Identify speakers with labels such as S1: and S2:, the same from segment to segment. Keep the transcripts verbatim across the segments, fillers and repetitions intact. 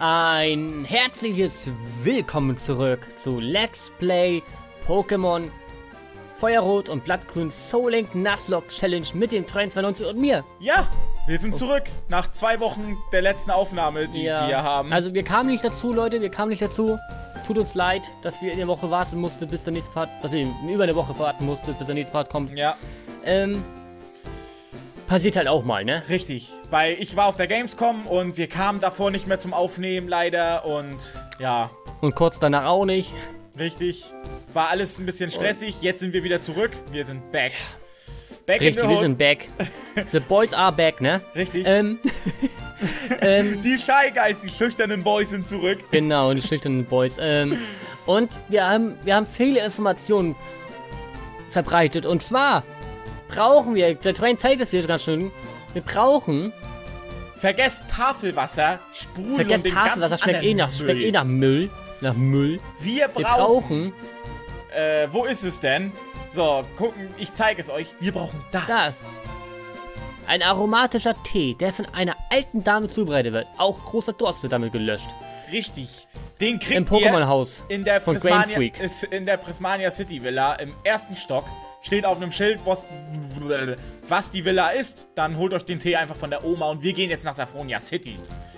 S1: Ein herzliches Willkommen zurück zu Let's Play Pokémon Feuerrot und Blattgrün Soul Link Nuzlocke Challenge mit dem Train zweiundneunzig und mir.
S2: Ja, wir sind zurück nach zwei Wochen der letzten Aufnahme, die
S1: ja.
S2: wir haben.
S1: Also wir kamen nicht dazu, Leute, wir kamen nicht dazu. Tut uns leid, dass wir in der Woche warten mussten, bis der nächste Part, dass ihr über eine Woche warten musstet, bis der nächste Part kommt.
S2: Ja.
S1: Ähm, passiert halt auch mal, ne?
S2: Richtig, weil ich war auf der Gamescom und wir kamen davor nicht mehr zum Aufnehmen, leider, und ja.
S1: Und kurz danach auch nicht.
S2: Richtig, war alles ein bisschen stressig, jetzt sind wir wieder zurück, wir sind back. Back
S1: Richtig,
S2: in the
S1: wir
S2: hood.
S1: sind back. The boys are back, ne?
S2: Richtig.
S1: Ähm, ähm,
S2: die Shy Guys, die schüchternen Boys sind zurück.
S1: Genau, die schüchternen Boys. Ähm, und wir haben, wir haben viele Informationen verbreitet. Und zwar brauchen wir, der Train zeigt es hier ganz schön, wir brauchen...
S2: Vergesst Tafelwasser, Sprudel
S1: Vergesst
S2: und den
S1: Tafelwasser,
S2: ganzen
S1: schmeckt eh, nach,
S2: Müll.
S1: schmeckt eh nach Müll. Nach Müll.
S2: Wir brauchen...
S1: Wir brauchen...
S2: Äh, wo ist es denn? So, gucken, ich zeige es euch. Wir brauchen das.
S1: Das. Ein aromatischer Tee, der von einer alten Dame zubereitet wird. Auch großer Durst wird damit gelöscht.
S2: Richtig. Den kriegt
S1: Im
S2: ihr
S1: Pokémon-Haus
S2: in der
S1: von
S2: Prismania,
S1: Game Freak.
S2: ist in der Prismania City Villa im ersten Stock. Steht auf einem Schild, was, was die Villa ist. Dann holt euch den Tee einfach von der Oma und wir gehen jetzt nach Saffronia City.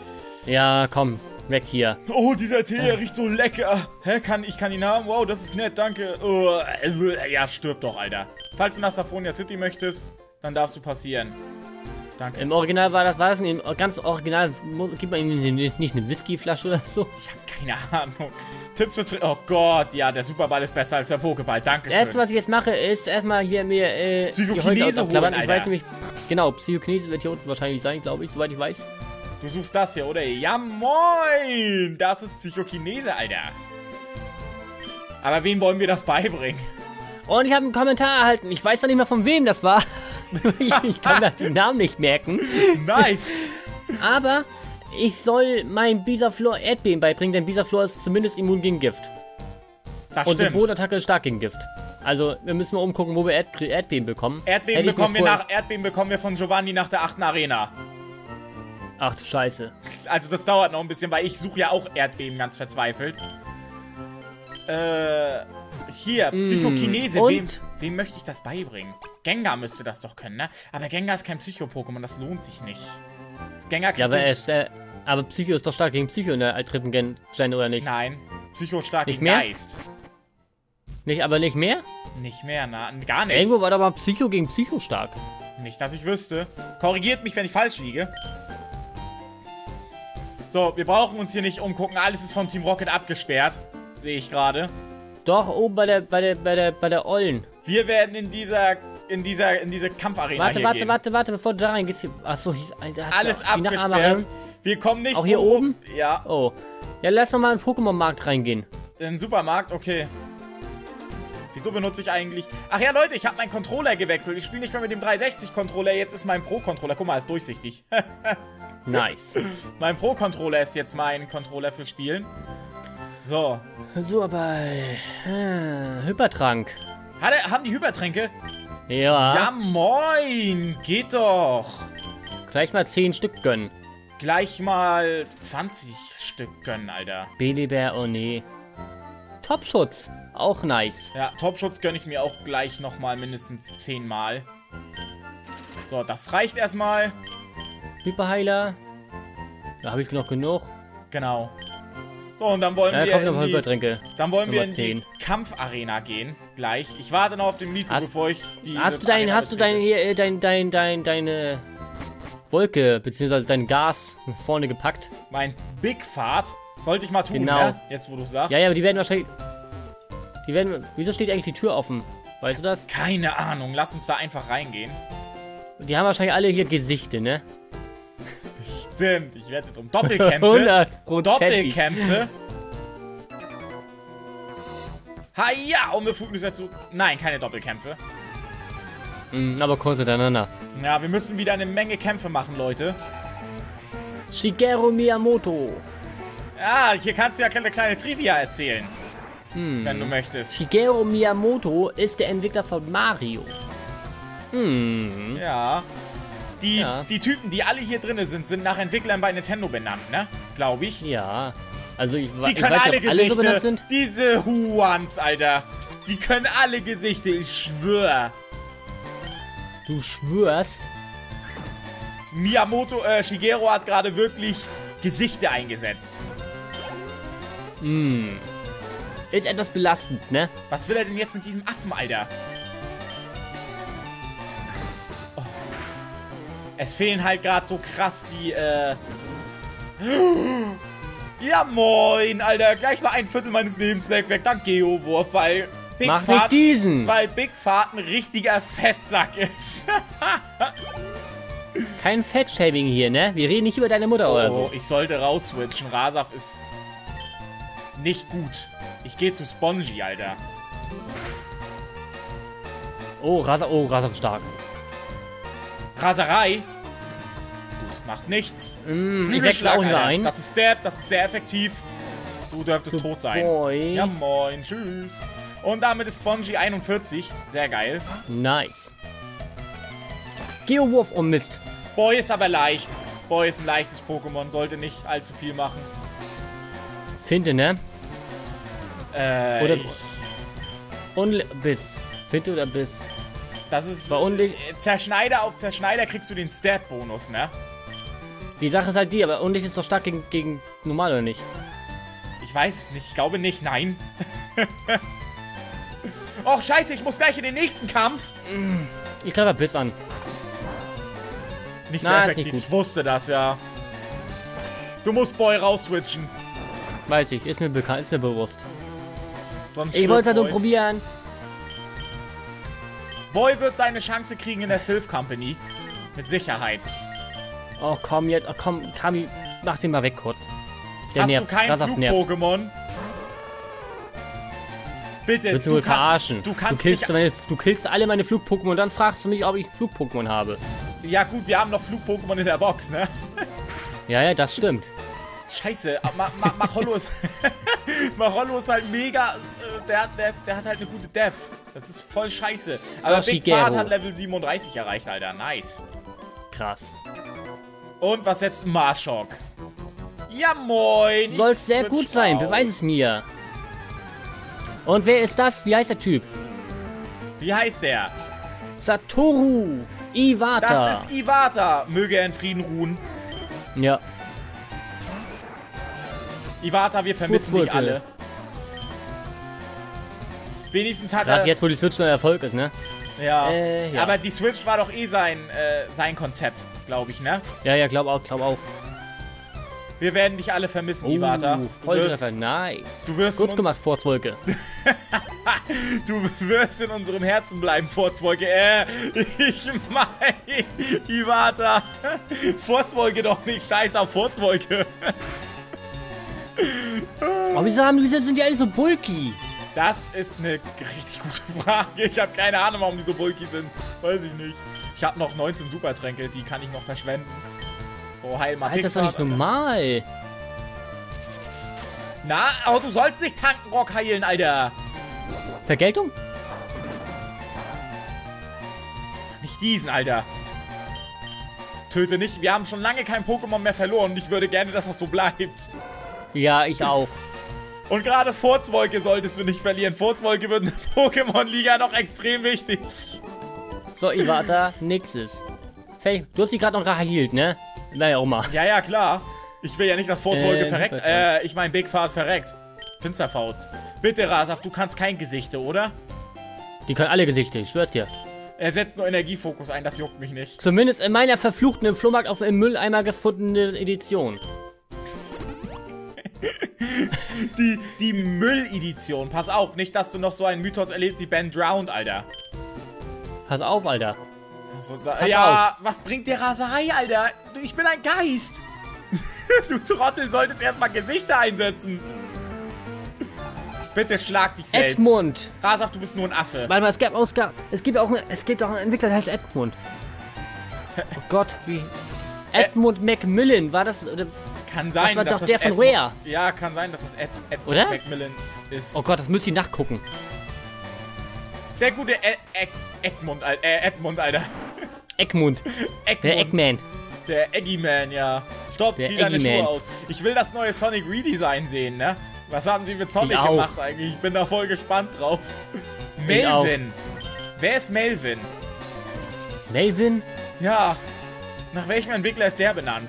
S1: Ja, komm, weg hier.
S2: Oh, dieser Tee, der riecht so lecker. Hä, kann, ich kann ihn haben? Wow, das ist nett, danke. Oh, ja, stirb doch, Alter. Falls du nach Saffronia City möchtest, dann darfst du passieren. Danke.
S1: Im Original war das, war das im ganz Original, muss, gibt man ihm nicht eine Whiskyflasche oder so?
S2: Ich habe keine Ahnung. Tipps für Tri Oh Gott, ja, der Superball ist besser als der Pokéball. Danke.
S1: Das erste, was ich jetzt mache, ist erstmal hier mir äh, die Häuser
S2: Psychokinese
S1: ausklappern.
S2: holen,
S1: Ich weiß
S2: Alter.
S1: nämlich, genau, Psychokinese wird hier unten wahrscheinlich sein, glaube ich, soweit ich weiß.
S2: Du suchst das hier, oder? Ja, moin! Das ist Psychokinese, Alter. Aber wem wollen wir das beibringen?
S1: Und ich habe einen Kommentar erhalten. Ich weiß doch nicht mehr, von wem das war. ich, ich kann da den Namen nicht merken.
S2: Nice!
S1: Aber ich soll mein Bisaflor Erdbeben beibringen, denn Bisaflor ist zumindest immun gegen Gift.
S2: Das
S1: Und die
S2: stimmt.
S1: Bodenattacke ist stark gegen Gift. Also, wir müssen mal umgucken, wo wir Erd Erdbeben bekommen.
S2: Erdbeben
S1: Hätte ich
S2: bekommen,
S1: mir
S2: wir
S1: vor-
S2: nach, Erdbeben bekommen wir von Giovanni nach der achten Arena.
S1: Ach du Scheiße.
S2: Also das dauert noch ein bisschen, weil ich suche ja auch Erdbeben ganz verzweifelt. Äh, hier, Psychokinese.
S1: und?
S2: Wem, wem möchte ich das beibringen? Gengar müsste das doch können, ne? Aber Gengar ist kein Psycho-Pokémon, das lohnt sich nicht. Das Gengar kriegt
S1: Ja, aber
S2: den-
S1: er ist, äh, aber Psycho ist doch stark gegen Psycho in der dritten Gen, Gen oder nicht?
S2: Nein, Psycho stark
S1: Nicht
S2: gegen
S1: mehr?
S2: Geist.
S1: Nicht, aber nicht mehr?
S2: Nicht mehr, na, gar nicht.
S1: Irgendwo war doch mal Psycho gegen Psycho stark.
S2: Nicht, dass ich wüsste. Korrigiert mich, wenn ich falsch liege. So, wir brauchen uns hier nicht umgucken. Alles ist von Team Rocket abgesperrt. Sehe ich gerade.
S1: Doch, oben bei der, bei der, bei der, bei der Ollen.
S2: Wir werden in dieser, in dieser, in diese Kampfarena
S1: Warte,
S2: hier
S1: warte,
S2: gehen.
S1: warte, warte, bevor du da reingehst. hier- Achso, hieß, Alter, hast
S2: Alles
S1: du auch die
S2: abgesperrt.
S1: Nachahmerin?
S2: Wir kommen nicht
S1: Auch hier
S2: drum rum.
S1: oben?
S2: Ja,
S1: Oh. Ja, lass doch mal in den Pokémon-Markt reingehen.
S2: in den Supermarkt, okay. Wieso benutze ich eigentlich... Ach ja, Leute, ich habe meinen Controller gewechselt. Ich spiele nicht mehr mit dem dreihundertsechzig-Controller. Jetzt ist mein Pro-Controller. Guck mal, ist durchsichtig.
S1: Nice.
S2: Mein Pro-Controller ist jetzt mein Controller für Spielen. So.
S1: So, aber... Äh, Hypertrank.
S2: Hat er, haben die Hypertränke?
S1: Ja.
S2: Ja, moin. Geht doch.
S1: Gleich mal zehn Stück gönnen.
S2: Gleich mal zwanzig Stück gönnen, Alter.
S1: Belibär, oh nee. Topschutz. Auch nice.
S2: Ja, Topschutz gönne ich mir auch gleich nochmal mindestens zehn Mal. So, das reicht erstmal.
S1: Hyperheiler. Da habe ich noch genug.
S2: Genau. So, und dann wollen
S1: Ja,
S2: wir
S1: kauf noch
S2: in
S1: mal
S2: die,
S1: Hypertränke.
S2: dann wollen wir
S1: Nummer
S2: in die
S1: zehn.
S2: Kampfarena gehen. Gleich. Ich warte noch auf den Nico,
S1: Hast-
S2: bevor ich die...
S1: Hast du dein, hast du dein, hier, äh, dein, dein, dein, deine Wolke, beziehungsweise dein Gas nach vorne gepackt?
S2: Mein Big Fart. Sollte ich mal tun,
S1: Genau.
S2: ne? Jetzt, wo du sagst.
S1: Ja, ja, aber die werden wahrscheinlich... Die werden... Wieso steht eigentlich die Tür offen? Weißt du das?
S2: Keine Ahnung. Lass uns da einfach reingehen.
S1: Die haben wahrscheinlich alle hier Gesichte, ne?
S2: Stimmt. Ich wette drum. Doppelkämpfe.
S1: hundert Prozent.
S2: Doppelkämpfe. Ha ja, um Befugnis dazu. Nein, keine Doppelkämpfe.
S1: Mm, aber kurz hintereinander.
S2: Ja, wir müssen wieder eine Menge Kämpfe machen, Leute.
S1: Shigeru Miyamoto.
S2: Ja, hier kannst du ja eine kleine Trivia erzählen.
S1: Hm.
S2: Wenn du möchtest.
S1: Shigeru Miyamoto ist der Entwickler von Mario. Hm.
S2: Ja. Die,
S1: Ja.
S2: die Typen, die alle hier drin sind, sind nach Entwicklern bei Nintendo benannt, ne? Glaube ich.
S1: Ja. Also ich, wa-
S2: Die
S1: ich
S2: können
S1: weiß
S2: alle
S1: nicht, ob alle so benannt
S2: Gesichter.
S1: sind.
S2: Diese Huans, Alter. Die können alle Gesichter, ich schwör.
S1: Du schwörst.
S2: Miyamoto, äh, Shigeru hat gerade wirklich Gesichter eingesetzt.
S1: Hm. Ist etwas belastend, ne?
S2: Was will er denn jetzt mit diesem Affen, Alter? Oh. Es fehlen halt gerade so krass die, äh... Ja, moin, Alter. Gleich mal ein Viertel meines Lebens weg, weg. Dank Geowurf, weil... Big
S1: Mach
S2: Fahrt,
S1: nicht diesen.
S2: Weil Big Fahrt ein richtiger Fettsack ist.
S1: Kein Fettshaming hier, ne? Wir reden nicht über deine Mutter oder
S2: Oh,
S1: so.
S2: ich sollte rausswitchen. Rasaf ist nicht gut. Ich gehe zu Spongy, Alter.
S1: Oh, Rasa, oh, Rasa stark.
S2: Raserei. Gut, macht nichts.
S1: Mm, ich
S2: Flügelschlag,
S1: wechsle auch wieder
S2: Alter.
S1: ein.
S2: Das ist Stab, das ist sehr effektiv. Du dürftest tot sein.
S1: Boy.
S2: Ja, moin, tschüss. Und damit ist Spongy einundvierzig. Sehr geil.
S1: Nice. Geowurf, oh Mist.
S2: Boy ist aber leicht. Boy ist ein leichtes Pokémon, sollte nicht allzu viel machen.
S1: Finte, ne?
S2: Äh,
S1: Oder
S2: ich,
S1: Unli Biss. Finte oder Biss?
S2: das ist...
S1: War unlich.
S2: äh, Zerschneider auf Zerschneider kriegst du den Stat-Bonus, ne?
S1: Die Sache ist halt die, aber Unlicht ist doch stark gegen, gegen normal, oder nicht?
S2: Ich weiß es nicht. Ich glaube nicht. Nein. Och, scheiße. Ich muss gleich in den nächsten Kampf.
S1: Ich greife Biss an.
S2: Nicht
S1: Na,
S2: sehr
S1: ist
S2: effektiv.
S1: nicht gut.
S2: Ich wusste das, ja. Du musst Boy rausswitchen.
S1: Weiß ich, ist mir bekannt, ist mir bewusst.
S2: Sonst
S1: Ich
S2: stirbt
S1: wollte halt nur
S2: Boy.
S1: probieren.
S2: Boy wird seine Chance kriegen in der Sylph Company. Mit Sicherheit.
S1: Oh, komm jetzt, oh, komm, Kami, mach den mal weg kurz. Der
S2: Hast
S1: nervt,
S2: du kein
S1: Rasaf nervt.
S2: Flug-Pokémon? Bitte,
S1: Willst du
S2: du,
S1: wohl
S2: kann,
S1: verarschen?
S2: du
S1: Du
S2: kannst
S1: killst,
S2: nicht...
S1: meine, du killst alle meine Flug-Pokémon und dann fragst du mich, ob ich Flug-Pokémon habe.
S2: Ja gut, wir haben noch Flug-Pokémon in der Box, ne?
S1: Ja, ja, das stimmt.
S2: Scheiße, Ma Ma Machollo ist... Machollo ist halt mega... äh, Der, der, der hat halt eine gute Dev. Das ist voll scheiße. Aber
S1: So,
S2: Big
S1: Shigeru.
S2: Fahrt hat Level siebenunddreißig erreicht, Alter. Nice.
S1: Krass.
S2: Und was jetzt? Marshok. Ja, moin.
S1: Soll
S2: Ich
S1: sehr
S2: switch
S1: gut sein,
S2: raus.
S1: beweis es mir. Und wer ist das? Wie heißt der Typ?
S2: Wie heißt der?
S1: Satoru Iwata.
S2: Das ist Iwata. Möge er in Frieden ruhen.
S1: Ja.
S2: Iwata, wir vermissen dich
S1: Fußwolke.
S2: alle. Wenigstens hat
S1: Gerade
S2: er...
S1: jetzt, wo die Switch ein Erfolg ist, ne?
S2: Ja.
S1: Äh, ja.
S2: Aber die Switch war doch eh sein, äh, sein Konzept, glaube ich, ne?
S1: Ja, ja, glaub auch, glaub auch.
S2: Wir werden dich alle vermissen, Iwata.
S1: Oh,
S2: Du,
S1: Volltreffer, nice.
S2: du wirst
S1: Gut
S2: nun-
S1: gemacht, Furzwolke.
S2: du wirst in unserem Herzen bleiben, Furzwolke. Äh, ich meine, Iwata. Furzwolke doch nicht, scheiß auf Furzwolke.
S1: Oh, wieso, haben, wieso sind die alle so bulky?
S2: Das ist eine richtig gute Frage. Ich habe keine Ahnung, warum die so bulky sind. Weiß ich nicht. Ich habe noch neunzehn Supertränke, die kann ich noch verschwenden. So, heil mal
S1: Alter, das ist doch nicht
S2: Pixar.
S1: normal.
S2: Na, aber du sollst nicht tanken, Rock heilen, Alter.
S1: Vergeltung?
S2: Nicht diesen, Alter. Töte nicht. Wir haben schon lange kein Pokémon mehr verloren und ich würde gerne, dass das so bleibt.
S1: Ja, ich auch.
S2: Und gerade Furzwolke solltest du nicht verlieren. Furzwolke wird in der Pokémon-Liga noch extrem wichtig.
S1: So, Iwata, nix ist. Fertig. Du hast die gerade noch geheilt, ne? Naja, auch mal.
S2: Ja, ja, klar. Ich will ja nicht, dass Furzwolke
S1: Äh,
S2: verreckt.
S1: nicht
S2: Äh, ich mein Big Fahrt verreckt. Finsterfaust. Bitte, Rasaf, du kannst kein Gesichte, oder?
S1: Die können alle Gesichter, ich schwör's dir.
S2: Er setzt nur Energiefokus ein, das juckt mich nicht.
S1: Zumindest in meiner verfluchten im Flohmarkt auf dem Mülleimer gefundene Edition.
S2: Die, die Müll-Edition. Pass auf, nicht, dass du noch so einen Mythos erlebst wie Ben Drowned, Alter.
S1: Pass auf, Alter.
S2: So, da,
S1: Pass
S2: ja, was bringt dir Raserei, Alter? Du, ich bin ein Geist. Du Trottel solltest erstmal Gesichter einsetzen. Bitte schlag dich selbst.
S1: Edmund.
S2: Rasaf, du bist nur ein Affe.
S1: Warte mal, es gab Ausgaben. Es gibt auch, es gibt auch einen Entwickler, der heißt Edmund. Oh Gott, wie. Edmund Macmillan, war das. Oder?
S2: Kann sein,
S1: war
S2: dass
S1: doch der von
S2: Edmund-
S1: Rare.
S2: Ja, kann sein, dass das Ed, Edmund
S1: Oder?
S2: Macmillan ist.
S1: Oh Gott, das müsst ihr nachgucken.
S2: Der gute Ed, Ed, Edmund, Al- äh, Edmund, Alter.
S1: Eggmund.
S2: Eggmund.
S1: Der Eggman.
S2: Der Eggy-Man, ja. Stopp,
S1: Der
S2: zieh deine
S1: Eggy-Man.
S2: Schuhe aus. Ich will das neue Sonic Redesign sehen, ne? Was haben sie mit Sonic
S1: Ich auch.
S2: gemacht eigentlich? Ich bin da voll gespannt drauf.
S1: Ich auch.
S2: Melvin. Wer ist Melvin?
S1: Melvin?
S2: Ja. Nach welchem Entwickler ist der benannt?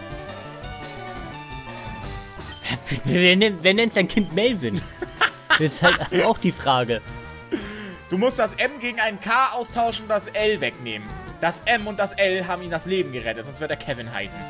S1: Wer, nennt- wer nennt sein Kind Melvin? Das ist halt auch die Frage.
S2: Du musst das M gegen ein K austauschen und das L wegnehmen. Das M und das L haben ihm das Leben gerettet, sonst wird er Kevin heißen.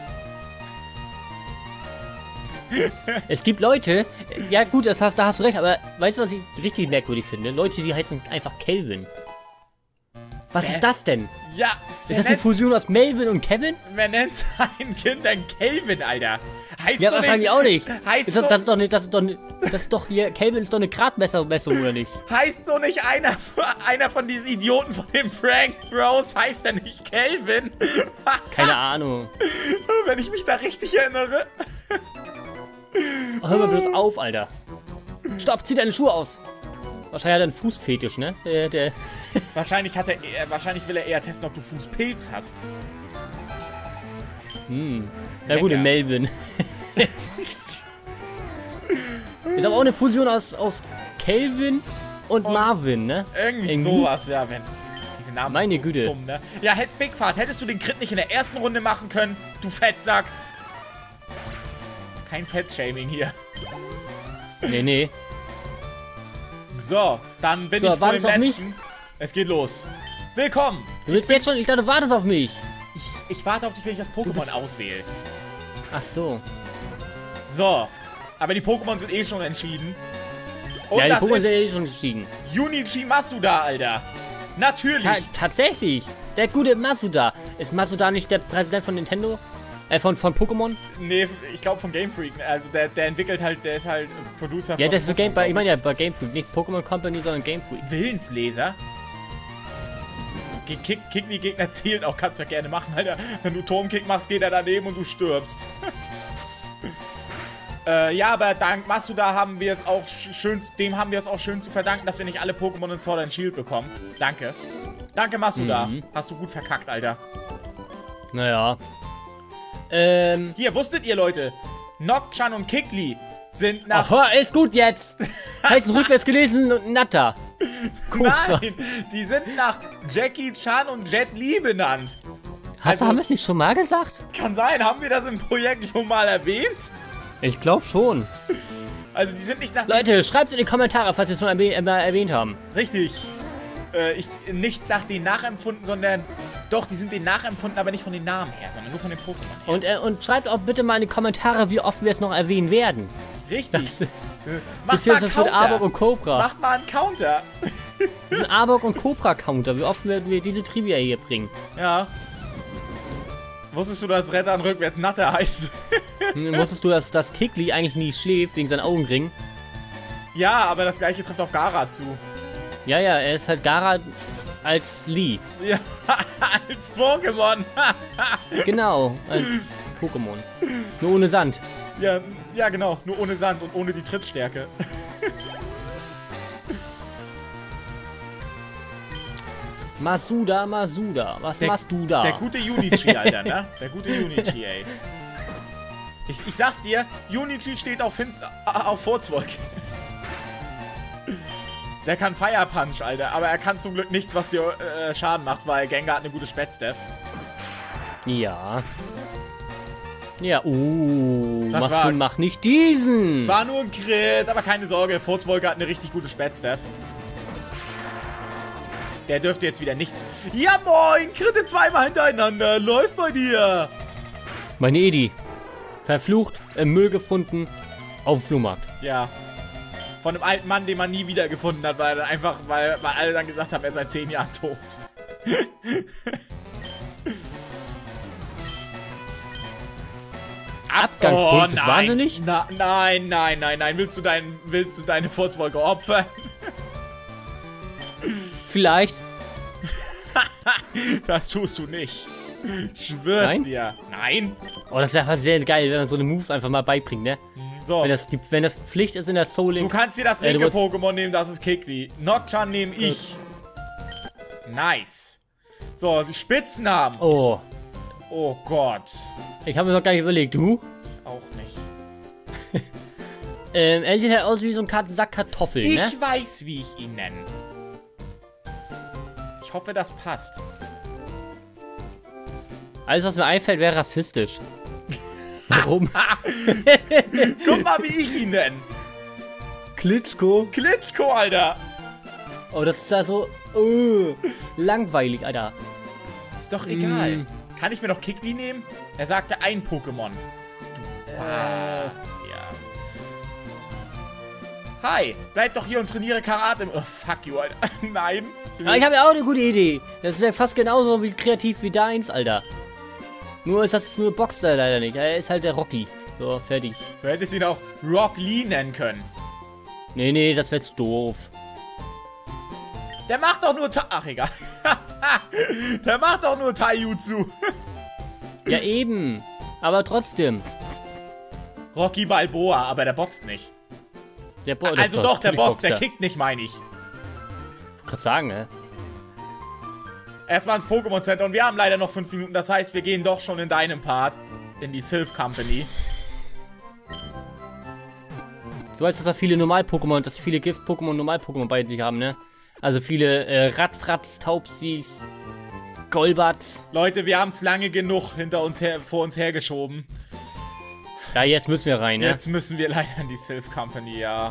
S1: Es gibt Leute, ja gut, das hast, da hast du recht, aber weißt du, was ich richtig merkwürdig finde? Leute, die heißen einfach Kelvin. Was
S2: Hä?
S1: ist das denn?
S2: Ja,
S1: Ist das eine
S2: nennt-
S1: Fusion aus Melvin und Kevin?
S2: wer nennt sein Kind denn Kelvin, Alter? Heißt
S1: Ja,
S2: so
S1: wahrscheinlich
S2: nicht-
S1: auch nicht.
S2: Heißt
S1: Ist das,
S2: so,
S1: das ist doch nicht, das ist doch nicht, das ist doch hier, Kelvin ist doch eine Gradmessung, oder nicht?
S2: heißt so nicht einer, einer von diesen Idioten von den Prank Bros, heißt er nicht Kelvin?
S1: Keine Ahnung.
S2: Wenn ich mich da richtig erinnere.
S1: Oh, hör mal bloß auf, Alter. Stopp, zieh deine Schuhe aus. Wahrscheinlich hat er einen Fußfetisch, ne? Der, der
S2: Wahrscheinlich hat er, äh, wahrscheinlich will er eher testen, ob du Fußpilz hast.
S1: hm. Na gut,
S2: Lecker.
S1: der Melvin. Ist aber auch eine Fusion aus, aus Kelvin und,
S2: Und
S1: Marvin, ne?
S2: Irgendwie
S1: Irgendwie.
S2: sowas, ja, wenn. Diese Namen
S1: Meine
S2: sind so
S1: Güte.
S2: dumm, ne? Ja, hätt, Big Fat, hättest du den Crit nicht in der ersten Runde machen können, du Fettsack. Kein Fettshaming hier.
S1: Nee, nee.
S2: So, dann bin
S1: So,
S2: ich vor dem
S1: wartest auf mich?
S2: letzten. Es geht los. Willkommen.
S1: Du willst jetzt schon, ich dachte, du wartest auf mich.
S2: Ich, ich warte auf dich, wenn ich das Pokémon
S1: bist-
S2: auswähle.
S1: Ach so.
S2: So, aber die Pokémon sind eh schon entschieden. Und
S1: Ja, die
S2: das
S1: Pokémon
S2: ist
S1: sind eh schon gestiegen.
S2: Junichi Masuda, Alter. Natürlich.
S1: Ta tatsächlich. Der gute Masuda. Ist Masuda nicht der Präsident von Nintendo? Äh, von, von Pokémon?
S2: Nee, ich glaube von Game Freak. Also der, der entwickelt halt, der ist halt Producer
S1: Ja,
S2: von
S1: das ist für Game, bei,
S2: Pokémon.
S1: ich meine ja bei Game Freak. Nicht Pokémon Company, sondern Game Freak.
S2: Willensleser. Ge- Kick, Kick die Gegner zielt auch, kannst du ja gerne machen, Alter. Wenn du Turmkick machst, geht er daneben und du stirbst. äh, ja, aber dank Masuda haben wir es auch sch- schön, dem haben wir es auch schön zu verdanken, dass wir nicht alle Pokémon in Sword and Shield bekommen. Danke. Danke, Masuda.
S1: Mhm.
S2: Hast du gut verkackt, Alter.
S1: Naja. Ähm.
S2: Hier, wusstet ihr, Leute? Nocturne und Kikli sind nach...
S1: Ach, hör, ist gut jetzt. Heißen rückwärts gelesen und Natter.
S2: Nein, die sind nach Jackie Chan und Jet Li benannt.
S1: Hast
S2: Also-
S1: du, haben wir es nicht schon mal gesagt?
S2: Kann sein, haben wir das im Projekt schon mal erwähnt?
S1: Ich glaube schon.
S2: Also die sind nicht nach...
S1: Leute, schreibt es in die Kommentare, falls wir es schon erwäh äh, mal erwähnt haben.
S2: Richtig. Äh, ich, nicht nach denen nachempfunden, sondern... Doch, die sind denen nachempfunden, aber nicht von den Namen her, sondern nur von den Pokémon her.
S1: Und, äh, und schreibt auch bitte mal in die Kommentare, wie oft wir es noch erwähnen werden.
S2: Richtig.
S1: Das,
S2: Äh, Macht mal
S1: beziehungsweise
S2: einen
S1: für Arbok und
S2: Counter.
S1: Cobra.
S2: Macht mal einen Counter.
S1: Ein Arbok und Cobra Counter, wie oft werden wir diese Trivia hier bringen.
S2: Ja. Wusstest du, dass Rettern rückwärts Natter heißt?
S1: Hm, Wusstest du, dass, dass Kikli eigentlich nie schläft wegen seinen Augenringen?
S2: Ja, aber das gleiche trifft auf Gara zu.
S1: Ja, ja, er ist halt Gara als Lee.
S2: Ja, als Pokémon.
S1: Genau, als Pokémon. Nur ohne Sand.
S2: ja, ja, genau. Nur ohne Sand und ohne die Trittstärke.
S1: Masuda, Masuda, was
S2: Der-
S1: machst du da?
S2: Der gute Junichi, Alter, ne? Der gute Junichi, ey. Ich, ich sag's dir, Junichi steht auf, hin auf Furzwolke. Der kann Fire Punch, Alter, aber er kann zum Glück nichts, was dir äh, Schaden macht, weil Gengar hat eine gute Spätstef.
S1: Ja. Ja, uh,
S2: Das
S1: machst
S2: war-
S1: du, mach nicht diesen.
S2: War nur ein Crit, aber keine Sorge, Furzwolke hat eine richtig gute Spätstef. Der dürfte jetzt wieder nichts. Ja moin, Kritte zweimal hintereinander, läuft bei dir.
S1: Meine Edi. Verflucht, im Müll gefunden, auf dem Flohmarkt.
S2: Ja. Von einem alten Mann, den man nie wiedergefunden hat, weil er dann einfach, weil, weil alle dann gesagt haben, er sei zehn Jahre tot.
S1: Abgangspunkt, ist wahnsinnig.
S2: Na, nein, nein, nein, nein. Willst du, dein, willst du deine Furzwolke opfern?
S1: Vielleicht.
S2: Das tust du nicht. Ich schwör's
S1: Nein?
S2: dir. Nein.
S1: Oh, das wäre sehr geil, wenn man so eine Moves einfach mal beibringt, ne?
S2: So,
S1: Wenn das, die, wenn das Pflicht ist in der Soul
S2: du
S1: Link.
S2: kannst dir das
S1: Äh, du
S2: linke
S1: wolltest-
S2: Pokémon nehmen, das ist Kikli. Nocturne nehme ich. Nice. So, die Spitznamen.
S1: Oh.
S2: Oh Gott.
S1: Ich habe mir noch gar nicht überlegt. Du?
S2: Auch nicht.
S1: ähm, er sieht halt aus wie so ein Sack Kartoffeln,
S2: Ich
S1: ne?
S2: weiß, wie ich ihn nenne. Ich hoffe, das passt.
S1: Alles, was mir einfällt, wäre rassistisch. Warum?
S2: Guck mal, wie ich ihn nenne.
S1: Klitschko.
S2: Klitschko, Alter.
S1: Oh, das ist ja so uh, langweilig, Alter.
S2: Ist doch egal.
S1: Mm.
S2: Kann ich mir noch Kikli nehmen? Er sagte ein Pokémon.
S1: Äh.
S2: Ah, ja. Hi, bleib doch hier und trainiere Karate. Oh, fuck you, Alter. Nein.
S1: Aber ich habe ja auch eine gute Idee. Das ist ja fast genauso wie kreativ wie deins, Alter. Nur ist das nur Boxer leider nicht. Er ist halt der Rocky. So, fertig.
S2: Du hättest ihn auch Rock Lee nennen können.
S1: Nee, nee, das wäre jetzt doof.
S2: Der macht doch nur Ta... Ach, egal. Der macht doch nur Taijutsu.
S1: Ja, eben. Aber trotzdem.
S2: Rocky Balboa, aber der boxt nicht.
S1: Der Bo
S2: Also doch, der boxt, der
S1: Boxer.
S2: kickt nicht, meine ich.
S1: Ich wollte gerade sagen, ne?
S2: Erstmal ins Pokémon Center und wir haben leider noch fünf Minuten. Das heißt, wir gehen doch schon in deinem Part. In die Silph Company.
S1: Du weißt, dass da viele Normal-Pokémon, dass viele Gift-Pokémon und Normal-Pokémon bei sich haben, ne? Also viele äh, Radfratz, Taubsis, Golbats.
S2: Leute, wir haben es lange genug hinter uns her, vor uns hergeschoben.
S1: Ja, jetzt müssen wir rein, ne?
S2: Jetzt müssen wir leider in die Silph Company, ja.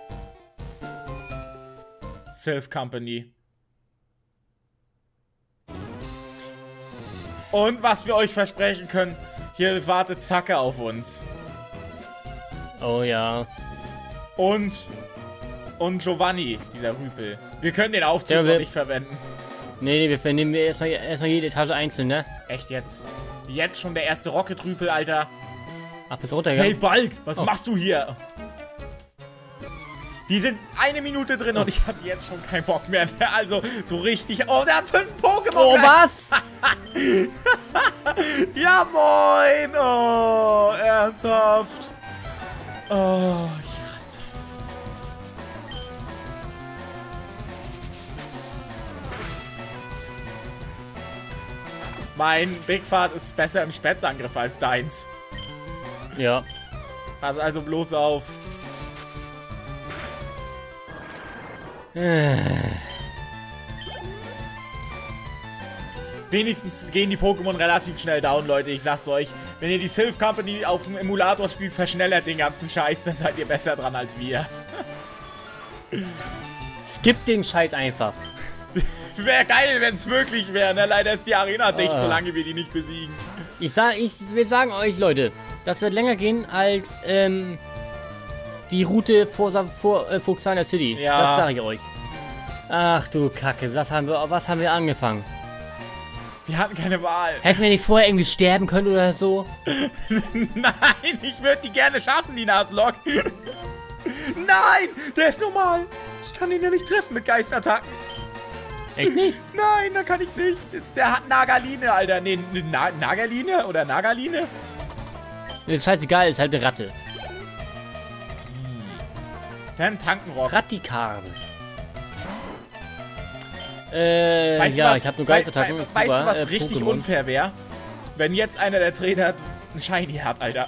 S2: Silph Company. Und was wir euch versprechen können, hier wartet Zacke auf uns.
S1: Oh ja.
S2: Und, und Giovanni, dieser Rüpel. Wir können den Aufzug
S1: Ja, wir-
S2: noch nicht verwenden.
S1: Nee, nee, wir nehmen erstmal erstmal jede Etage einzeln, ne?
S2: Echt jetzt? Jetzt schon der erste Rocket-Rüpel, Alter.
S1: Ach, bis runtergegangen.
S2: Hey, Balk, was
S1: Oh.
S2: machst du hier? Die sind eine Minute drin und ich habe jetzt schon keinen Bock mehr. Also, so richtig... Oh, der hat fünf Pokémon!
S1: Oh,
S2: gleich.
S1: was?
S2: Ja, moin! Oh, ernsthaft? Oh, ich hasse es. Mein Big Fat ist besser im Spätzangriff als deins.
S1: Ja.
S2: Pass also bloß auf. Wenigstens gehen die Pokémon relativ schnell down, Leute. Ich sag's euch. Wenn ihr die Silph Company auf dem Emulator spielt, verschnellert den ganzen Scheiß, dann seid ihr besser dran als wir.
S1: Skip den Scheiß einfach.
S2: Wäre geil, wenn's möglich wäre. Ne? Leider ist die Arena dicht,
S1: Ah.
S2: solange wir die nicht besiegen.
S1: Ich sag, ich will sagen euch, Leute, das wird länger gehen als ähm, die Route vor, Sa- vor äh, Fuxana City.
S2: Ja.
S1: Das sage ich euch. Ach du Kacke, was haben wir, was haben wir angefangen?
S2: Wir hatten keine Wahl.
S1: Hätten wir nicht vorher irgendwie sterben können oder so?
S2: Nein, ich würde die gerne schaffen, die Nuzlocke. Nein, der ist normal. Ich kann ihn ja nicht treffen mit Geistattacken.
S1: Echt nicht?
S2: Nein, da kann ich nicht. Der hat Nagaline, Alter. Nee, Na Nagaline oder Nagaline?
S1: Ist scheißegal, ist halt eine Ratte.
S2: Dann Tankenrock.
S1: Rattikarbe. Äh,
S2: Weißt du
S1: ja,
S2: was-
S1: ich habe nur
S2: wei-
S1: Geistattacken.
S2: wei-
S1: ist
S2: Weißt
S1: super.
S2: du, was
S1: äh,
S2: richtig
S1: Pokémon.
S2: unfair wäre? Wenn jetzt einer der Trainer ein Shiny hat, Alter.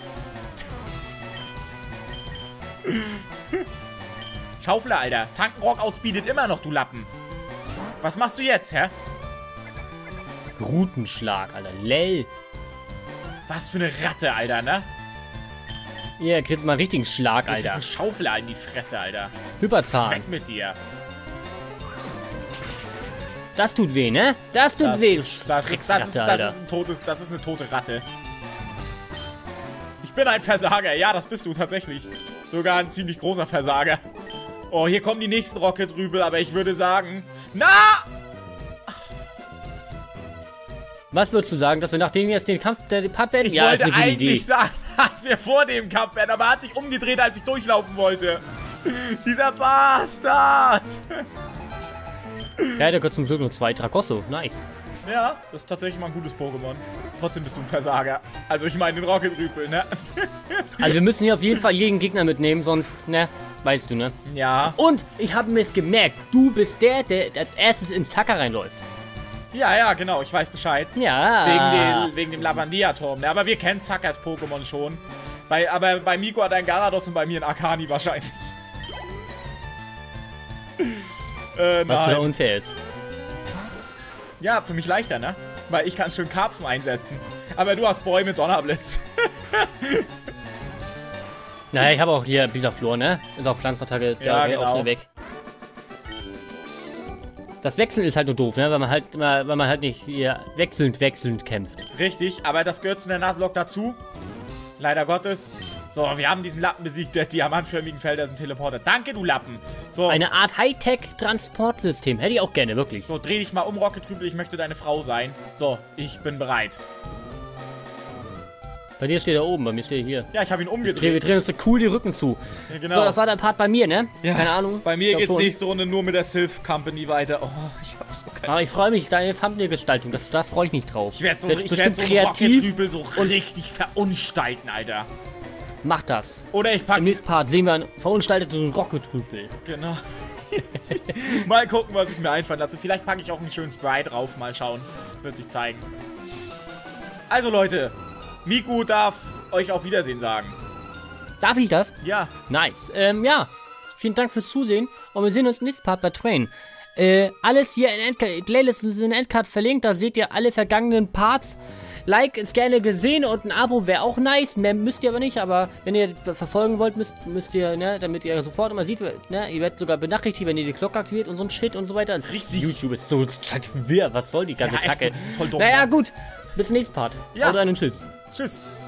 S2: Schaufler, Alter. Tankenrock outspeedet immer noch, du Lappen. Was machst du jetzt, hä?
S1: Rutenschlag, Alter. Lell.
S2: Was für eine Ratte, Alter, ne?
S1: Ihr kriegt mal einen richtigen Schlag,
S2: Alter.
S1: Alter.
S2: Schaufler in die Fresse, Alter.
S1: Hyperzahn.
S2: Weg mit dir.
S1: Das tut weh, ne? Das tut
S2: Das
S1: weh.
S2: ist, das, ist, das, ist, das,
S1: Alter.
S2: ist ein totes, das ist eine tote Ratte. Ich bin ein Versager. Ja, das bist du tatsächlich. Sogar ein ziemlich großer Versager. Oh, hier kommen die nächsten Rocket-Rübel, aber ich würde sagen... Na!
S1: Was würdest du sagen, dass wir nachdem wir jetzt den Kampf der Part beenden?
S2: Ich
S1: Ja, ist
S2: wollte
S1: eine gute
S2: eigentlich
S1: Idee.
S2: sagen, dass wir vor dem Kampf werden, aber er hat sich umgedreht, als ich durchlaufen wollte. Dieser Bastard!
S1: Ja, der hat zum Glück nur zwei Tragosso. Nice.
S2: Ja, das ist tatsächlich mal ein gutes Pokémon. Trotzdem bist du ein Versager. Also ich meine den Rocket-Rüpel, ne?
S1: Also wir müssen hier auf jeden Fall jeden Gegner mitnehmen, sonst, ne? Weißt du, ne?
S2: Ja.
S1: Und ich habe mir es gemerkt, du bist der, der als erstes ins Hacker reinläuft.
S2: Ja, ja, genau, ich weiß Bescheid.
S1: Ja.
S2: Wegen, den, wegen dem Lavandia-Turm. Ne? Aber wir kennen Zackers Pokémon schon. Bei, aber bei Miko hat er ein Garados und bei mir ein Akani wahrscheinlich. äh,
S1: Was total
S2: nein.
S1: unfair ist.
S2: Ja, für mich leichter, ne? Weil ich kann schön Karpfen einsetzen. Aber du hast Boy mit Donnerblitz.
S1: Naja, ich habe auch hier Bisaflor, ne? Ist auch Pflanzenattacke, ist
S2: Ja,
S1: ja, auch
S2: genau.
S1: schnell weg. Das Wechseln ist halt nur doof, ne? Weil man halt, weil man halt nicht hier wechselnd, wechselnd kämpft.
S2: Richtig, aber das gehört zu der Nuzlocke dazu. Leider Gottes. So, wir haben diesen Lappen besiegt, der diamantförmigen Felder sind Teleporter. Danke, du Lappen. So,
S1: Eine Art Hightech-Transportsystem. Hätte ich auch gerne, wirklich.
S2: so dreh dich mal um, Rocket-Trübel, ich möchte deine Frau sein. So, ich bin bereit.
S1: Bei dir steht er oben, bei mir steht er hier.
S2: Ja, ich habe ihn
S1: Wir
S2: umgedreht.
S1: drehen uns so cool die Rücken zu.
S2: Ja, genau.
S1: So, das war der Part bei mir, ne?
S2: Ja.
S1: Keine Ahnung.
S2: Bei mir
S1: Ich glaub
S2: geht's
S1: schon.
S2: nächste Runde nur mit der Sylph Company weiter. Oh, ich hab so keine...
S1: Aber ich freue mich, deine Thumbnail-Gestaltung, das, da freue ich mich drauf.
S2: Ich werde so,
S1: Werd
S2: ich werd so einen
S1: kreativ
S2: Rocket-Trübel so richtig verunstalten, Alter.
S1: Mach das.
S2: Oder ich
S1: Im
S2: pack...
S1: nächsten Part sehen wir einen verunstalteten Rocket-Rüpel.
S2: Genau. Mal gucken, was ich mir einfallen lasse. Vielleicht packe ich auch einen schönen Sprite drauf. Mal schauen. Wird sich zeigen. Also, Leute. Miku darf euch auf Wiedersehen sagen.
S1: Darf ich das?
S2: Ja.
S1: Nice. Ähm, ja. Vielen Dank fürs Zusehen. Und wir sehen uns im nächsten Part bei Train. Äh, alles hier in Endcard, Playlist ist in Endcard verlinkt. Da seht ihr alle vergangenen Parts. Like ist gerne gesehen und ein Abo wäre auch nice. Mehr müsst ihr aber nicht. Aber wenn ihr verfolgen wollt, müsst, müsst ihr, ne, damit ihr sofort immer seht, ne, ihr werdet sogar benachrichtigt, wenn ihr die Glocke aktiviert und so ein Shit und so weiter. Das
S2: Richtig.
S1: YouTube ist so halt wirr. Was soll die ganze
S2: Ja, echt
S1: Kacke?
S2: so, das ist voll dumm,
S1: Naja,
S2: ne?
S1: gut. Bis zum nächsten Part.
S2: Ja.
S1: Haut rein und tschüss.
S2: Tschüss.